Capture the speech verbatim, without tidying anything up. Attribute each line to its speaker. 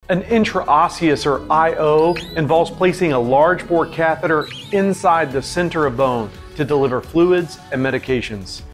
Speaker 1: An intraosseous or I O involves placing a large bore catheter inside the center of bone to deliver fluids and medications.